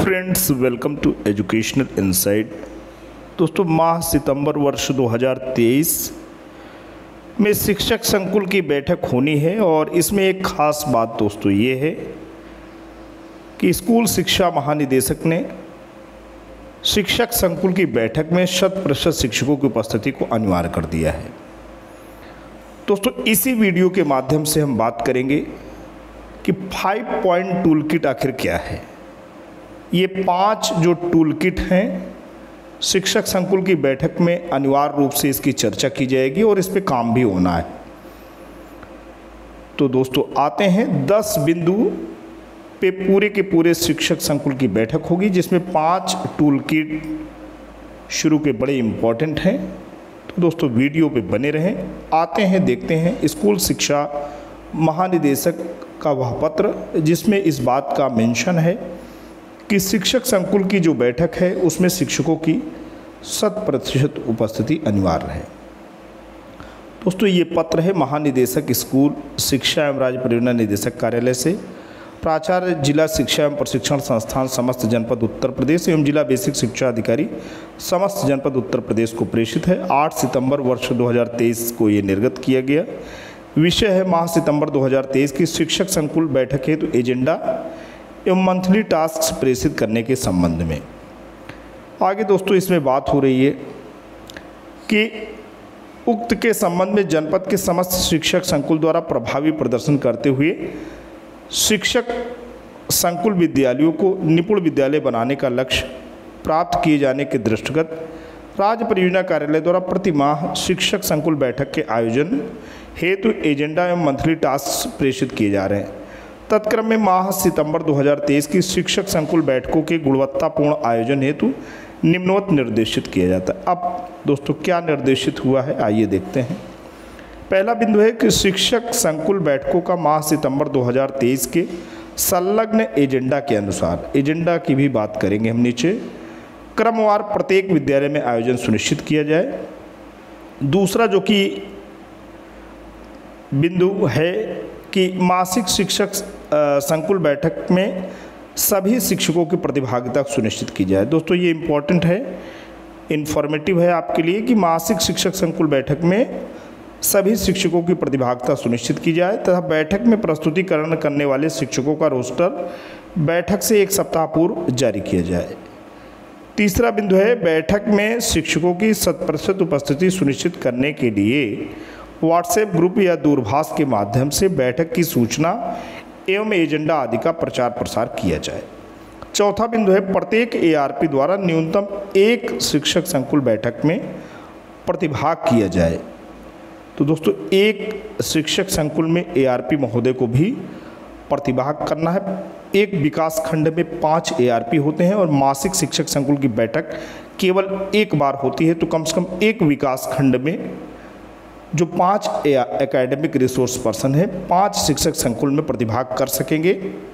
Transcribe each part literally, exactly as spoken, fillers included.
Friends, welcome to educational insight. दोस्तों, माह सितंबर वर्ष दो हज़ार तेईस में शिक्षक संकुल की बैठक होनी है और इसमें एक ख़ास बात दोस्तों ये है कि स्कूल शिक्षा महानिदेशक ने शिक्षक संकुल की बैठक में शत प्रतिशत शिक्षकों की उपस्थिति को अनिवार्य कर दिया है। दोस्तों, इसी वीडियो के माध्यम से हम बात करेंगे कि फाइव पॉइंट टूल किट आखिर क्या है। ये पांच जो टूल किट हैं, शिक्षक संकुल की बैठक में अनिवार्य रूप से इसकी चर्चा की जाएगी और इस पे काम भी होना है। तो दोस्तों आते हैं दस बिंदु पे पूरे के पूरे शिक्षक संकुल की बैठक होगी, जिसमें पांच टूल किट शुरू के बड़े इम्पोर्टेंट हैं। तो दोस्तों वीडियो पे बने रहें। आते हैं, देखते हैं स्कूल शिक्षा महानिदेशक का वह पत्र जिसमें इस बात का मेंशन है कि शिक्षक संकुल की जो बैठक है उसमें शिक्षकों की शत प्रतिशत उपस्थिति अनिवार्य है। दोस्तों, ये पत्र है महानिदेशक स्कूल शिक्षा एवं राज्य परियोजना निदेशक कार्यालय से प्राचार्य जिला शिक्षा एवं प्रशिक्षण संस्थान समस्त जनपद उत्तर प्रदेश एवं जिला बेसिक शिक्षा अधिकारी समस्त जनपद उत्तर प्रदेश को प्रेषित है। आठ सितंबर वर्ष दो हज़ार तेईस को ये निर्गत किया गया। विषय है माह सितंबर दो हज़ार तेईस की शिक्षक संकुल बैठक हेतु तो एजेंडा एवं मंथली टास्क प्रेषित करने के संबंध में। आगे दोस्तों इसमें बात हो रही है कि उक्त के संबंध में जनपद के समस्त शिक्षक संकुल द्वारा प्रभावी प्रदर्शन करते हुए शिक्षक संकुल विद्यालयों को निपुण विद्यालय बनाने का लक्ष्य प्राप्त किए जाने के दृष्टिगत राज्य परियोजना कार्यालय द्वारा प्रति माह शिक्षक संकुल बैठक के आयोजन हेतु एजेंडा एवं मंथली टास्क प्रेषित किए जा रहे हैं। तत्क्रम में माह सितंबर दो हज़ार तेईस की शिक्षक संकुल बैठकों के गुणवत्तापूर्ण आयोजन हेतु निम्नवत निर्देशित किया जाता है। अब दोस्तों क्या निर्देशित हुआ है, आइए देखते हैं। पहला बिंदु है कि शिक्षक संकुल बैठकों का माह सितंबर दो हज़ार तेईस के संलग्न एजेंडा के अनुसार, एजेंडा की भी बात करेंगे हम नीचे, क्रमवार प्रत्येक विद्यालय में आयोजन सुनिश्चित किया जाए। दूसरा जो कि बिंदु है कि मासिक शिक्षक संकुल बैठक में सभी शिक्षकों की प्रतिभागिता सुनिश्चित की जाए। दोस्तों ये इम्पोर्टेंट है, इन्फॉर्मेटिव है आपके लिए कि मासिक शिक्षक संकुल बैठक में सभी शिक्षकों की प्रतिभागिता सुनिश्चित की जाए तथा बैठक में प्रस्तुतिकरण करने वाले शिक्षकों का रोस्टर बैठक से एक सप्ताह पूर्व जारी किया जाए। तीसरा बिंदु है बैठक में शिक्षकों की शत प्रतिशत उपस्थिति सुनिश्चित करने के लिए व्हाट्सएप ग्रुप या दूरभाष के माध्यम से बैठक की सूचना एवं एजेंडा आदि का प्रचार प्रसार किया जाए। चौथा बिंदु है प्रत्येक एआरपी द्वारा न्यूनतम एक शिक्षक संकुल बैठक में प्रतिभाग किया जाए। तो दोस्तों एक शिक्षक संकुल में एआरपी महोदय को भी प्रतिभाग करना है। एक विकास खंड में पाँच एआरपी होते हैं और मासिक शिक्षक संकुल की बैठक केवल एक बार होती है, तो कम से कम एक विकास खंड में जो पांच एकेडमिक रिसोर्स पर्सन है पांच शिक्षक संकुल में प्रतिभाग कर सकेंगे।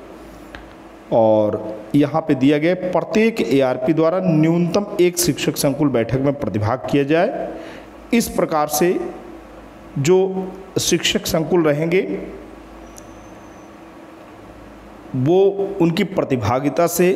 और यहाँ पे दिया गया प्रत्येक एआरपी द्वारा न्यूनतम एक शिक्षक संकुल बैठक में प्रतिभाग किया जाए। इस प्रकार से जो शिक्षक संकुल रहेंगे वो उनकी प्रतिभागिता से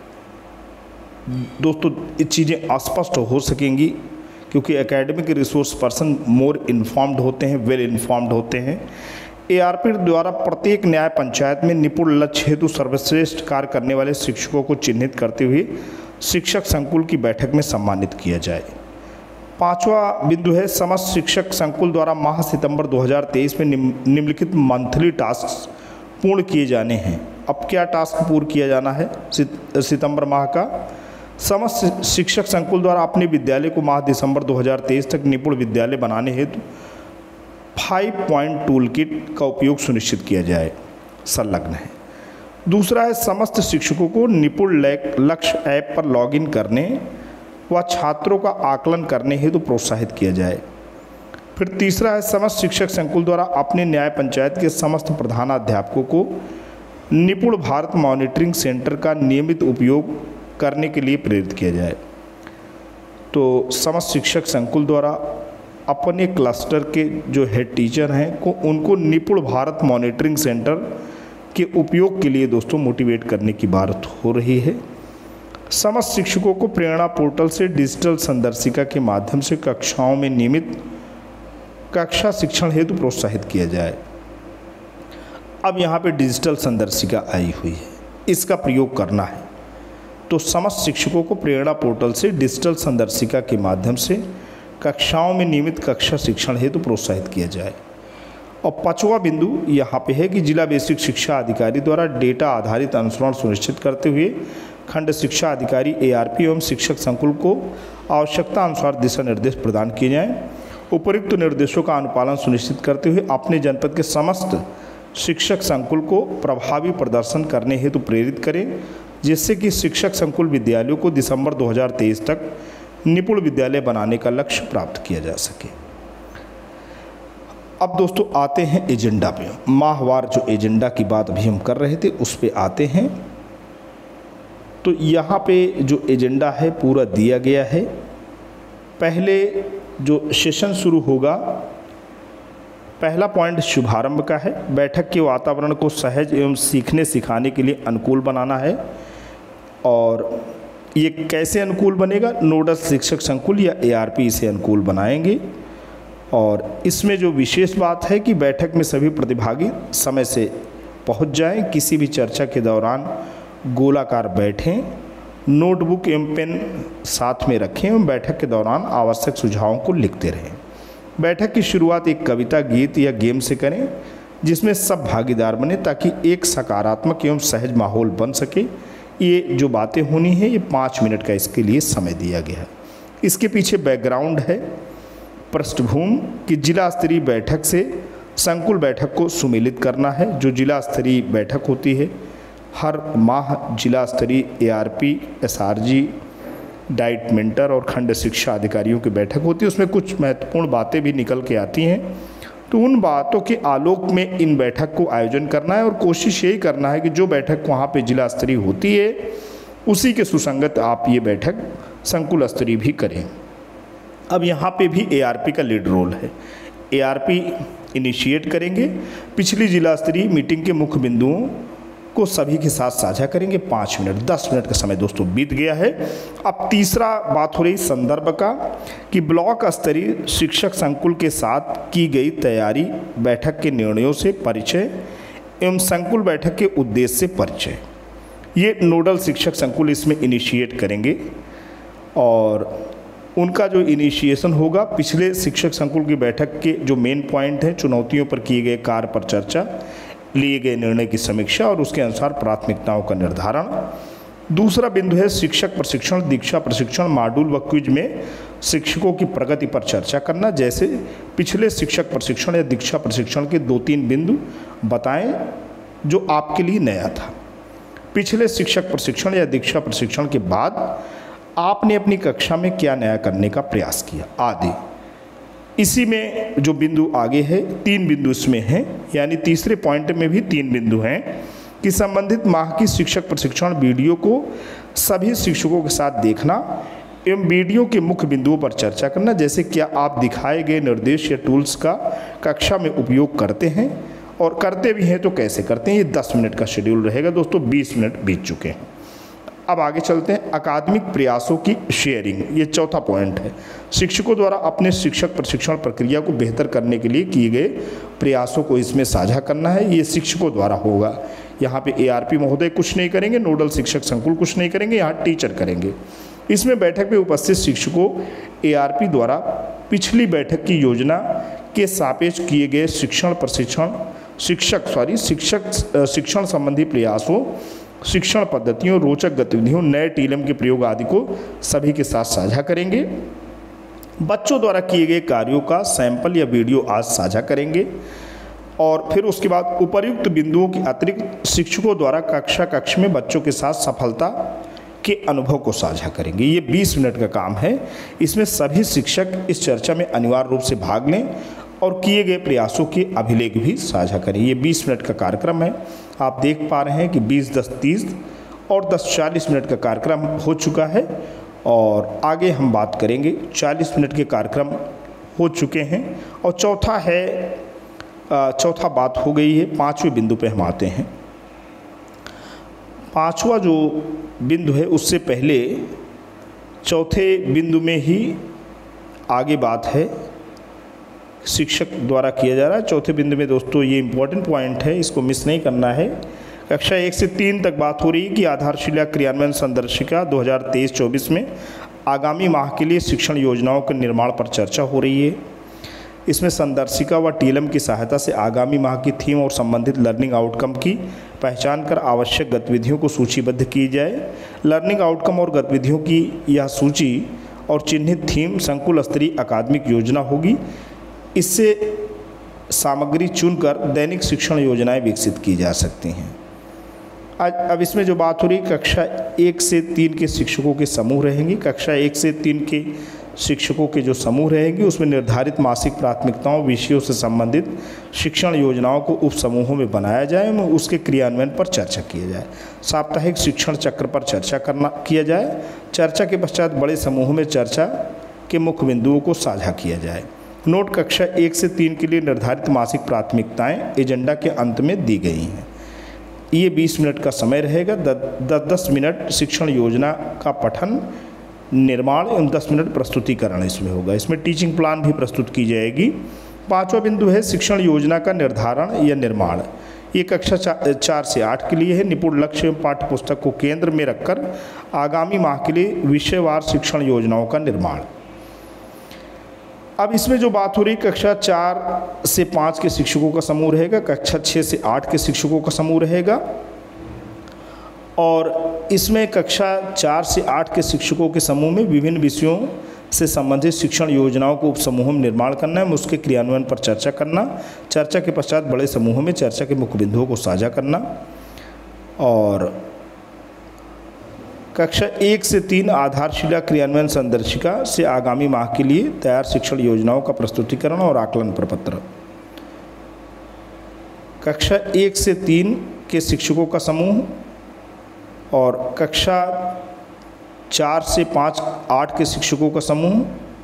दोस्तों ये चीज़ें स्पष्ट हो सकेंगी, क्योंकि academic resource person more informed होते हैं, वेल इन्फॉर्म्ड होते हैं। एआरपी द्वारा प्रत्येक न्याय पंचायत में निपुण लक्ष्य हेतु सर्वश्रेष्ठ कार्य करने वाले शिक्षकों को चिन्हित करते हुए शिक्षक संकुल की बैठक में सम्मानित किया जाए। पांचवा बिंदु है समस्त शिक्षक संकुल द्वारा माह सितंबर दो हज़ार तेईस में निम्नलिखित मंथली टास्क पूर्ण किए जाने हैं। अब क्या टास्क पूर्ण किया जाना है सितंबर माह का? समस्त शिक्षक संकुल द्वारा अपने विद्यालय को माह दिसंबर दो हज़ार तेईस तक निपुण विद्यालय बनाने हेतु फाइव पॉइंट टूल किट का उपयोग सुनिश्चित किया जाए, संलग्न है। दूसरा है समस्त शिक्षकों को निपुण लक्ष्य ऐप पर लॉगिन करने व छात्रों का आकलन करने हेतु तो प्रोत्साहित किया जाए। फिर तीसरा है समस्त शिक्षक संकुल द्वारा अपने न्याय पंचायत के समस्त प्रधानाध्यापकों को निपुण भारत मॉनिटरिंग सेंटर का नियमित उपयोग करने के लिए प्रेरित किया जाए। तो समस्त शिक्षक संकुल द्वारा अपने क्लस्टर के जो हेड टीचर हैं को उनको निपुण भारत मॉनिटरिंग सेंटर के उपयोग के लिए दोस्तों मोटिवेट करने की बात हो रही है। समस्त शिक्षकों को प्रेरणा पोर्टल से डिजिटल संदर्शिका के माध्यम से कक्षाओं में नियमित कक्षा शिक्षण हेतु प्रोत्साहित किया जाए। अब यहाँ पे डिजिटल संदर्शिका आई हुई है, इसका प्रयोग करना है। तो समस्त शिक्षकों को प्रेरणा पोर्टल से डिजिटल संदर्शिका के माध्यम से कक्षाओं में नियमित कक्षा शिक्षण हेतु प्रोत्साहित किया जाए। और पांचवा बिंदु यहाँ पे है कि जिला बेसिक शिक्षा अधिकारी द्वारा डेटा आधारित अनुसरण सुनिश्चित करते हुए खंड शिक्षा अधिकारी एआरपी एवं शिक्षक संकुल को आवश्यकता अनुसार दिशा निर्देश प्रदान किए जाएं। उपयुक्त निर्देशों का अनुपालन सुनिश्चित करते हुए अपने जनपद के समस्त शिक्षक संकुल को प्रभावी प्रदर्शन करने हेतु प्रेरित करें, जिससे कि शिक्षक संकुल विद्यालयों को दिसंबर दो हज़ार तेईस तक निपुण विद्यालय बनाने का लक्ष्य प्राप्त किया जा सके। अब दोस्तों आते हैं एजेंडा पे। माहवार जो एजेंडा की बात अभी हम कर रहे थे उस पे आते हैं। तो यहाँ पे जो एजेंडा है पूरा दिया गया है। पहले जो सेशन शुरू होगा, पहला पॉइंट शुभारंभ का है। बैठक के वातावरण को सहज एवं सीखने सिखाने के लिए अनुकूल बनाना है। और ये कैसे अनुकूल बनेगा? नोडल शिक्षक संकुल या एआरपी इसे अनुकूल बनाएंगे। और इसमें जो विशेष बात है कि बैठक में सभी प्रतिभागी समय से पहुंच जाएं, किसी भी चर्चा के दौरान गोलाकार बैठें, नोटबुक एवं पेन साथ में रखें एवं बैठक के दौरान आवश्यक सुझावों को लिखते रहें। बैठक की शुरुआत एक कविता, गीत या गेम से करें जिसमें सब भागीदार बने, ताकि एक सकारात्मक एवं सहज माहौल बन सके। ये जो बातें होनी है ये पाँच मिनट का इसके लिए समय दिया गया है। इसके पीछे बैकग्राउंड है, पृष्ठभूमि कि जिला स्तरीय बैठक से संकुल बैठक को सुमेलित करना है। जो जिला स्तरीय बैठक होती है हर माह जिला स्तरीय एआरपी, एसआरजी, डाइट मेंटर और खंड शिक्षा अधिकारियों की बैठक होती है। उसमें कुछ महत्वपूर्ण बातें भी निकल के आती हैं। तो उन बातों के आलोक में इन बैठक को आयोजन करना है और कोशिश यही करना है कि जो बैठक वहाँ पे जिला स्तरीय होती है उसी के सुसंगत आप ये बैठक संकुल स्तरीय भी करें। अब यहाँ पे भी एआरपी का लीड रोल है। एआरपी इनिशिएट करेंगे, पिछली जिला स्तरीय मीटिंग के मुख्य बिंदुओं को सभी के साथ साझा करेंगे। पाँच मिनट दस मिनट का समय दोस्तों बीत गया है। अब तीसरा बात हो रही संदर्भ का कि ब्लॉक स्तरीय शिक्षक संकुल के साथ की गई तैयारी, बैठक के निर्णयों से परिचय एवं संकुल बैठक के उद्देश्य से परिचय। ये नोडल शिक्षक संकुल इसमें इनिशिएट करेंगे और उनका जो इनिशिएशन होगा पिछले शिक्षक संकुल की बैठक के जो मेन पॉइंट हैं, चुनौतियों पर किए गए कार्य पर चर्चा, लिए गए निर्णय की समीक्षा और उसके अनुसार प्राथमिकताओं का निर्धारण। दूसरा बिंदु है शिक्षक प्रशिक्षण, दीक्षा प्रशिक्षण, मॉड्यूल व क्विज में शिक्षकों की प्रगति पर चर्चा करना। जैसे पिछले शिक्षक प्रशिक्षण या दीक्षा प्रशिक्षण के दो तीन बिंदु बताएं जो आपके लिए नया था। पिछले शिक्षक प्रशिक्षण या दीक्षा प्रशिक्षण के बाद आपने अपनी कक्षा में क्या नया करने का प्रयास किया आदि। इसी में जो बिंदु आगे है, तीन बिंदु इसमें हैं, यानी तीसरे पॉइंट में भी तीन बिंदु हैं कि संबंधित माह की शिक्षक प्रशिक्षण वीडियो को सभी शिक्षकों के साथ देखना एवं वीडियो के मुख्य बिंदुओं पर चर्चा करना। जैसे क्या आप दिखाए गए निर्देश या टूल्स का कक्षा में उपयोग करते हैं और करते भी हैं तो कैसे करते हैं। ये दस मिनट का शेड्यूल रहेगा दोस्तों। बीस मिनट बीत चुके हैं। अब आगे चलते हैं। अकादमिक प्रयासों की शेयरिंग, ये चौथा पॉइंट है। शिक्षकों द्वारा अपने शिक्षक प्रशिक्षण प्रक्रिया को बेहतर करने के लिए किए गए प्रयासों को इसमें साझा करना है। ये शिक्षकों द्वारा होगा। यहाँ पे एआरपी महोदय कुछ नहीं करेंगे, नोडल शिक्षक संकुल कुछ नहीं करेंगे, यहाँ टीचर करेंगे। इसमें बैठक में उपस्थित शिक्षकों एआरपी द्वारा पिछली बैठक की योजना के सापेक्ष किए गए शिक्षण प्रशिक्षण शिक्षक सॉरी शिक्षक शिक्षण संबंधी प्रयासों, शिक्षण पद्धतियों, रोचक गतिविधियों, नए टीएलएम के प्रयोग आदि को सभी के साथ साझा करेंगे। बच्चों द्वारा किए गए कार्यों का सैंपल या वीडियो आज साझा करेंगे। और फिर उसके बाद उपर्युक्त बिंदुओं के अतिरिक्त शिक्षकों द्वारा कक्षा कक्ष में बच्चों के साथ सफलता के अनुभव को साझा करेंगे। ये बीस मिनट का काम है। इसमें सभी शिक्षक इस चर्चा में अनिवार्य रूप से भाग लें और किए गए प्रयासों के अभिलेख भी साझा करें। ये बीस मिनट का कार्यक्रम है। आप देख पा रहे हैं कि बीस दस तीस और दस चालीस मिनट का कार्यक्रम हो चुका है और आगे हम बात करेंगे। चालीस मिनट के कार्यक्रम हो चुके हैं और चौथा है चौथा बात हो गई है। पाँचवें बिंदु पे हम आते हैं। पांचवा जो बिंदु है उससे पहले चौथे बिंदु में ही आगे बात है शिक्षक द्वारा किया जा रहा है। चौथे बिंदु में दोस्तों ये इम्पोर्टेंट पॉइंट है, इसको मिस नहीं करना है। कक्षा एक से तीन तक बात हो रही है कि आधारशिला क्रियान्वयन संदर्शिका दो हज़ार तेईस चौबीस में आगामी माह के लिए शिक्षण योजनाओं के निर्माण पर चर्चा हो रही है। इसमें संदर्शिका व टीएलएम की सहायता से आगामी माह की थीम और संबंधित लर्निंग आउटकम की पहचान कर आवश्यक गतिविधियों को सूचीबद्ध की जाए। लर्निंग आउटकम और गतिविधियों की यह सूची और चिन्हित थीम संकुल स्तरीय अकादमिक योजना होगी। इससे सामग्री चुनकर दैनिक शिक्षण योजनाएं विकसित की जा सकती हैं। आज अब इसमें जो बात हो रही है कक्षा एक से तीन के शिक्षकों के समूह रहेंगे। कक्षा एक से तीन के शिक्षकों के जो समूह रहेंगे उसमें निर्धारित मासिक प्राथमिकताओं विषयों से संबंधित शिक्षण योजनाओं को उप समूहों में बनाया जाए एवं उसके क्रियान्वयन पर चर्चा किया जाए। साप्ताहिक शिक्षण चक्र पर चर्चा करना किया जाए। चर्चा के पश्चात बड़े समूहों में चर्चा के मुख्य बिंदुओं को साझा किया जाए। नोट कक्षा एक से तीन के लिए निर्धारित मासिक प्राथमिकताएं एजेंडा के अंत में दी गई हैं। ये बीस मिनट का समय रहेगा। दस दस मिनट शिक्षण योजना का पठन निर्माण एवं दस मिनट प्रस्तुतिकरण इसमें होगा। इसमें टीचिंग प्लान भी प्रस्तुत की जाएगी। पांचवा बिंदु है शिक्षण योजना का निर्धारण या निर्माण। ये कक्षा चा, चार से आठ के लिए है। निपुण लक्ष्य एवं पाठ्य पुस्तक को केंद्र में रखकर आगामी माह के लिए विषयवार शिक्षण योजनाओं का निर्माण। अब इसमें जो बात हो रही कक्षा चार से पाँच के शिक्षकों का समूह रहेगा, कक्षा छः से आठ के शिक्षकों का समूह रहेगा और इसमें कक्षा चार से आठ के शिक्षकों के समूह में विभिन्न विषयों से संबंधित शिक्षण योजनाओं को उप समूहों में निर्माण करना है, उसके क्रियान्वयन पर चर्चा करना। चर्चा के पश्चात बड़े समूहों में चर्चा के मुख्य बिंदुओं को साझा करना। और कक्षा एक से तीन आधारशिला क्रियान्वयन संदर्शिका से आगामी माह के लिए तैयार शिक्षण योजनाओं का प्रस्तुतिकरण और आकलन प्रपत्र। कक्षा एक से तीन के शिक्षकों का समूह और कक्षा चार से पाँच आठ के शिक्षकों का समूह।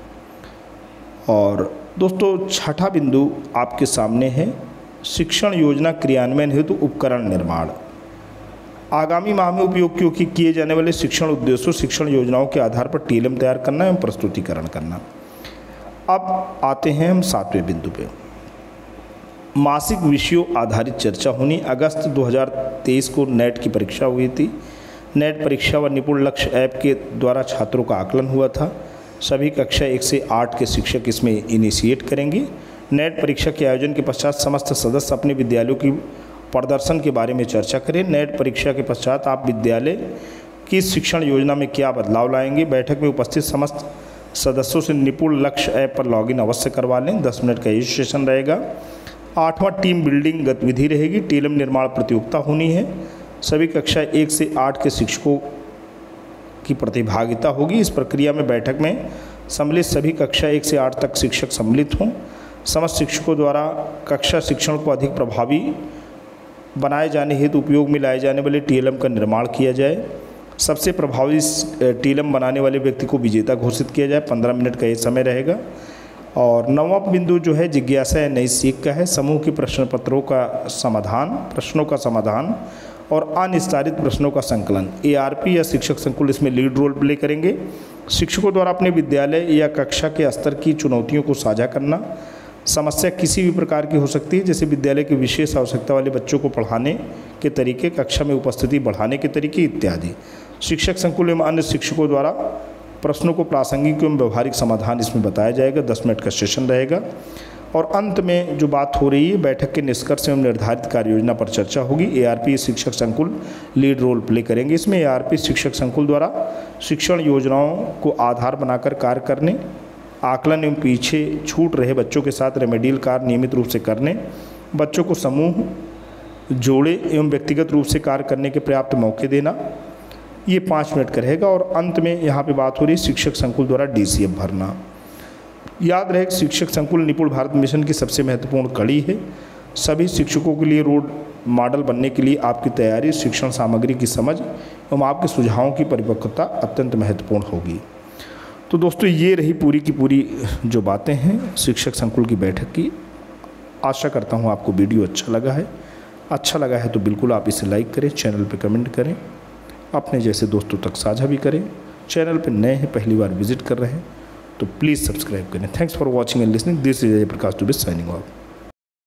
और दोस्तों छठा बिंदु आपके सामने है शिक्षण योजना क्रियान्वयन हेतु उपकरण निर्माण। आगामी माह में उपयोग क्यों किए जाने वाले शिक्षण उद्देश्यों शिक्षण योजनाओं के आधार पर टीएलएम तैयार करना एवं प्रस्तुतिकरण करना। अब आते हैं हम सातवें बिंदु पे। मासिक विषयों आधारित चर्चा होनी। अगस्त दो हज़ार तेईस को नेट की परीक्षा हुई थी। नेट परीक्षा व निपुण लक्ष्य ऐप के द्वारा छात्रों का आकलन हुआ था। सभी कक्षा एक से आठ के शिक्षक इसमें इनिशिएट करेंगे। नेट परीक्षा के आयोजन के पश्चात समस्त सदस्य अपने विद्यालयों की प्रदर्शन के बारे में चर्चा करें। नेट परीक्षा के पश्चात आप विद्यालय की शिक्षण योजना में क्या बदलाव लाएंगे। बैठक में उपस्थित समस्त सदस्यों से निपुण लक्ष्य ऐप पर लॉगिन अवश्य करवा लें। दस मिनट का ये सेशन रहेगा। आठवां टीम बिल्डिंग गतिविधि रहेगी। टीएलएम निर्माण प्रतियोगिता होनी है। सभी कक्षा एक से आठ के शिक्षकों की प्रतिभागिता होगी। इस प्रक्रिया में बैठक में सम्मिलित सभी कक्षा एक से आठ तक शिक्षक सम्मिलित हों। समस्त शिक्षकों द्वारा कक्षा शिक्षण को अधिक प्रभावी बनाए जाने हेतु उपयोग में लाए जाने वाले टीएलएम का निर्माण किया जाए। सबसे प्रभावी टीएलएम बनाने वाले व्यक्ति को विजेता घोषित किया जाए। पंद्रह मिनट का ये समय रहेगा। और नौवां बिंदु जो है जिज्ञासा या नई सीख का है। समूह के प्रश्न पत्रों का समाधान, प्रश्नों का समाधान और अनिस्तारित प्रश्नों का संकलन। एआरपी या शिक्षक संकुल इसमें लीड रोल प्ले करेंगे। शिक्षकों द्वारा अपने विद्यालय या कक्षा के स्तर की चुनौतियों को साझा करना। समस्या किसी भी प्रकार की हो सकती है, जैसे विद्यालय के विशेष आवश्यकता वाले बच्चों को पढ़ाने के तरीके, कक्षा में उपस्थिति बढ़ाने के तरीके इत्यादि। शिक्षक संकुल एवं अन्य शिक्षकों द्वारा प्रश्नों को प्रासंगिक एवं व्यवहारिक समाधान इसमें बताया जाएगा। दस मिनट का सेशन रहेगा। और अंत में जो बात हो रही है बैठक के निष्कर्ष एवं निर्धारित कार्य योजना पर चर्चा होगी। एआरपी शिक्षक संकुल लीड रोल प्ले करेंगे। इसमें एआरपी शिक्षक संकुल द्वारा शिक्षण योजनाओं को आधार बनाकर कार्य करने, आकलन एवं पीछे छूट रहे बच्चों के साथ रेमेडियल कार्य नियमित रूप से करने, बच्चों को समूह जोड़े एवं व्यक्तिगत रूप से कार्य करने के पर्याप्त मौके देना, ये पाँच मिनट का रहेगा। और अंत में यहाँ पे बात हो रही है शिक्षक संकुल द्वारा डीसीएफ भरना। याद रहे शिक्षक संकुल निपुण भारत मिशन की सबसे महत्वपूर्ण कड़ी है। सभी शिक्षकों के लिए रोल मॉडल बनने के लिए आपकी तैयारी, शिक्षण सामग्री की समझ एवं आपके सुझावों की परिपक्वता अत्यंत महत्वपूर्ण होगी। तो दोस्तों ये रही पूरी की पूरी जो बातें हैं शिक्षक संकुल की बैठक की। आशा करता हूँ आपको वीडियो अच्छा लगा है। अच्छा लगा है तो बिल्कुल आप इसे लाइक करें, चैनल पे कमेंट करें। अपने जैसे दोस्तों तक साझा भी करें। चैनल पर नए हैं, पहली बार विजिट कर रहे हैं तो प्लीज़ सब्सक्राइब करें। Thanks for watching and listening. This is Jai Prakash Dubey signing off.